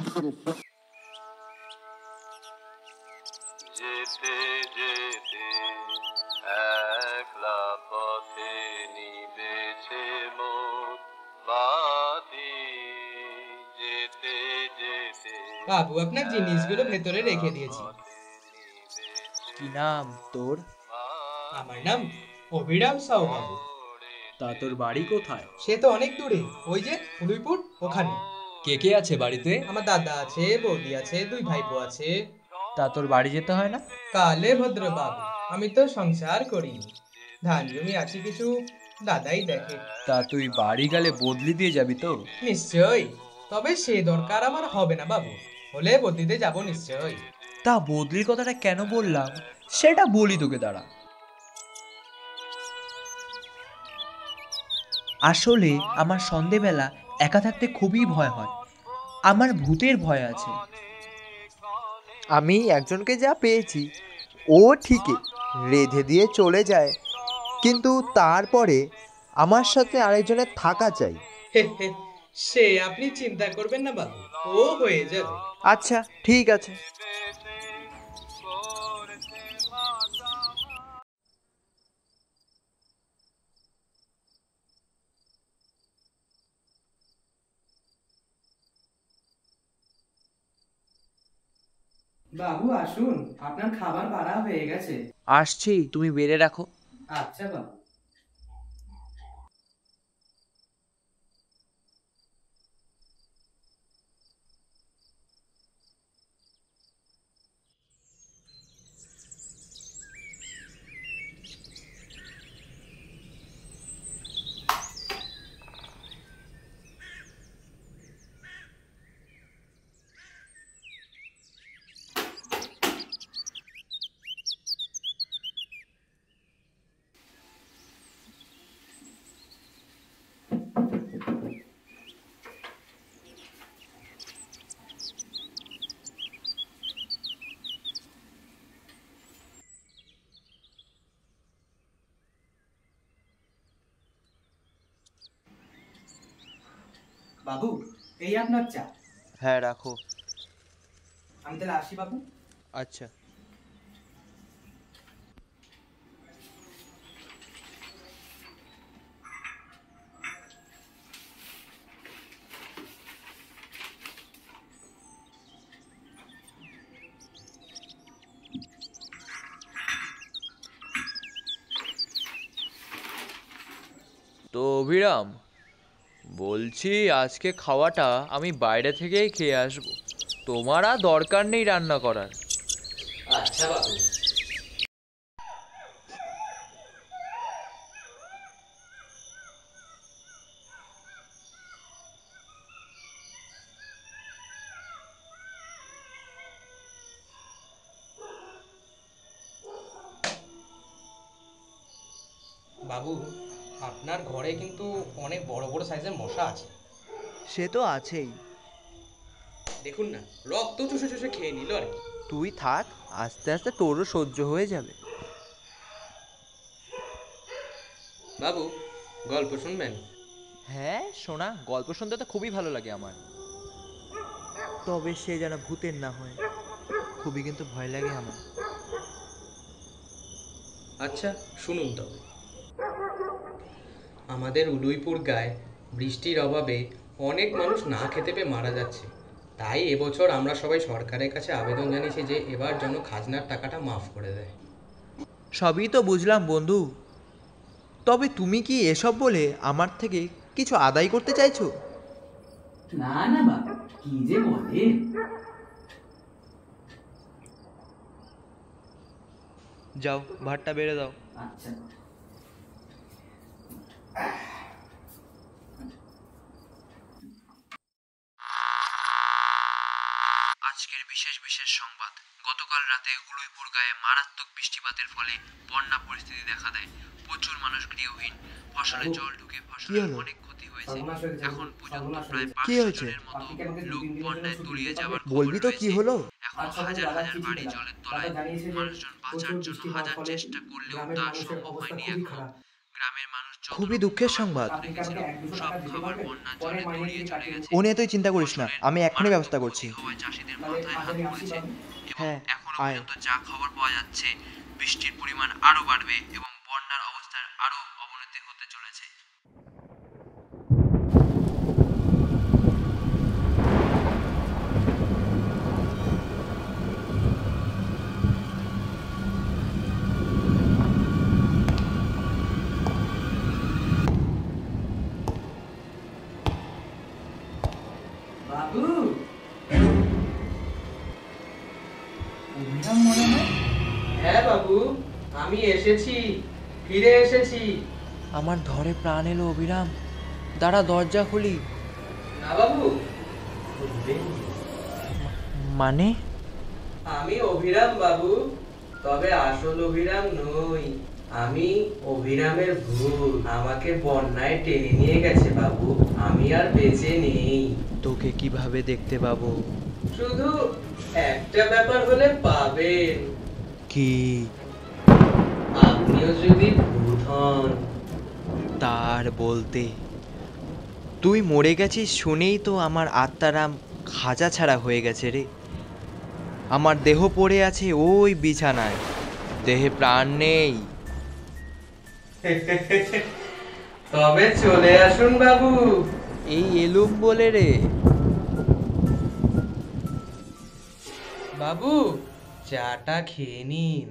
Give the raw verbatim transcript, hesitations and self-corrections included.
যেতে যেতে একলা পথে নিবেছে মোর বাতি, যেতে যেতে। বাবু আপনার জিনিসগুলো ভেতরে রেখে দিয়েছি। কি নাম তোর? আমার নাম অভিরাম সাউ বাবু। তা তোর বাড়ি কোথায়? সে তো অনেক দূরে, ওই যে উদয়পুর ওখানে। কে কে আছে বাড়িতে? আমার দাদা আছে, বৌদি আছে, দুই ভাইপো আছে। তা তোর বাড়ি যেতে হয় না? কালে ভদ্র বাবু, আমি তো সংসার করিনি, ধান জমি আছে কিছু, দাদাই দেখে। তা তুই বাড়ি গেলে বদলি দিয়ে যাবি তো? নিশ্চয়ই, তবে সে দরকার আমার হবে না বাবু, হলে বদলিতে যাব নিশ্চয়ই। তা বদলির কথাটা কেন বললাম সেটা বলি তোকে, দাঁড়া। আসলে আমার সন্ধেবেলা একা থাকতে খুবই ভয় হয়, আমার ভূতের ভয় আছে। আমি একজনকে যা পেয়েছি ও ঠিকই রেঁধে দিয়ে চলে যায়, কিন্তু তারপরে আমার সাথে আরেকজনের থাকা চাই। সে আপনি চিন্তা করবেন না বাবু, ও হয়ে যাবে। আচ্ছা ঠিক আছে। বাবু আসুন, আপনার খাবার বাড়া হয়ে গেছে। আসছি, তুমি বেড়ে রাখো। আচ্ছা বাবু। বাবু এই আপনার চা। হ্যাঁ রাখো। আমি তাহলে আসি বাবু। আচ্ছা। তো অভিরাম বলছি, আজকে খাওয়াটা আমি বাইরে থেকেই খেয়ে আসবো, তোমার আর দরকার নেই রান্না করার। আচ্ছা বাবু। বাবু আপনার ঘরে কিন্তু অনেক বড় বড় সাইজের মশা আছে। সে তো আছেই। দেখুন না, রক্ত চুষে চুষে খেয়ে নিল আর কি। তুই থাক, আস্তে আস্তে তোরও সহ্য হয়ে যাবে। বাবু গল্প শুনবেন? হ্যাঁ শোনা, গল্প শুনতে তো খুবই ভালো লাগে আমার। তবে সে যেন ভূতের না হয়, খুবই কিন্তু ভয় লাগে আমার। আচ্ছা শুনুন তবে। আমাদের উদয়পুর গায়ে বৃষ্টির অভাবে অনেক মানুষ না খেতে পেয়ে মারা যাচ্ছে, তাই এবছর আমরা সবাই সরকারের কাছে আবেদন জানিয়েছি যে এবার যেন খাজনার টাকাটা মাফ করে দেয়। সবই তো বুঝলাম বন্ধু, তবে তুমি কি এসব বলে আমার থেকে কিছু আদায় করতে চাইছো? না না বাবা, কি যে বলে। যাও ভাতটা বেড়ে দাও। আচ্ছা। আজকের বিশেষ বিশেষ সংবাদ। গতকাল রাতে উদয়পুর গায়ে মারাত্মক বৃষ্টিপাতের ফলে বন্যা পরিস্থিতি দেখা দেয়। প্রচুর মানুষ গৃহহীন, ফসলে জল ঢুকে ফসলের অনেক ক্ষতি হয়েছে। এখন পর্যন্ত প্রায় পাঁচশো জনের মতো লোক বন্যায় তলিয়ে যাওয়ার বলবি তো কি হলো? এখন হাজার হাজার বাড়ি জলের তলায়। মানুষজন বাঁচার জন্য হাজার চেষ্টা করলেও তা সম্ভব হয়নি এখনো। গ্রামের মানুষ যত খুবই রকম দুঃখের খাবার সংবাদ। বরাদ্দ রেখেছিল, সব খাবার বন্যার জলে তলিয়ে চলে গেছে। ও নিয়ে তুই চিন্তা করিস না, ফসলের আমি এক্ষুনি মারাত্মক ব্যবস্থা ক্ষতি করছি। হওয়ায় চাষিদের মাথায় হাত পড়েছে এবং হ্যাঁ, এখনো আয়। পর্যন্ত যা খবর পাওয়া যাচ্ছে, বৃষ্টির পরিমাণ আরো বাড়বে এবং বন্যার অবস্থার আরো অবনতি হতে চলেছে। বাবু, অভিরাম মনে হয়? হ্যাঁ বাবু, আমি এসেছি, ফিরে এসেছি। আমার ধরে প্রাণ এলো অভিরাম, দাঁড়া দরজা খুলি। না বাবু, খুলবেন না। মানে? আমি অভিরাম বাবু, তবে আসল অভিরাম নই। আমি অভিরামের ভূত। আমাকে বন্যায় টেনে নিয়ে গেছে বাবু, আমি আর বেঁচে নেই। তোকে কিভাবে দেখতে পাবো? শুধু একটা ব্যাপার হলে পাবেন, কি? আপনিও যদি ভূত হন। তার বলতে তুই মরে গেছিস শুনেই তো আমার আত্মারাম খাঁচা ছাড়া হয়ে গেছে রে। আমার দেহ পড়ে আছে ওই বিছানায়, দেহে প্রাণ নেই। তবে চলে আসুন বাবু। এই এলুম বলে রে। বাবু, চাটা খেয়ে নিন।